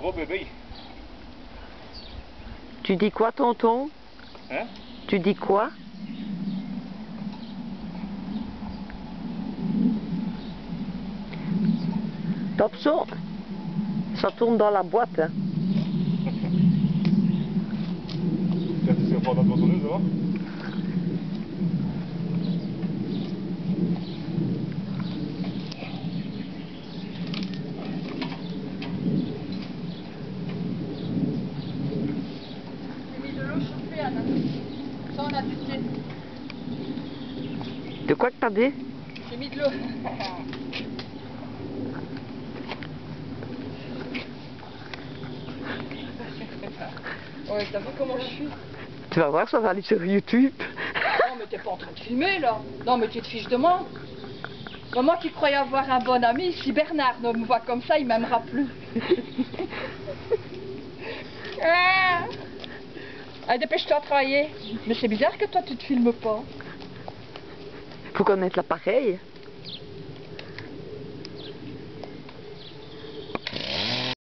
gros bébé. Tu dis quoi, tonton? Hein? Tu dis quoi? Attention, ça tourne dans la boîte. Hein. Tiens, tu sais pas dans ton tonneuse, ça va? J'ai mis de l'eau chauffée, Anna. Ça, on a testé. De quoi que t'as dit? J'ai mis de l'eau. Ouais, t'as vu comment je suis? Tu vas voir, ça va aller sur YouTube. Non, mais t'es pas en train de filmer, là. Non, mais tu te fiches de moi. Moi qui croyais avoir un bon ami, si Bernard ne me voit comme ça, il m'aimera plus. Ah, allez, dépêche-toi de travailler. Mais c'est bizarre que toi, tu te filmes pas. Faut connaître l'appareil.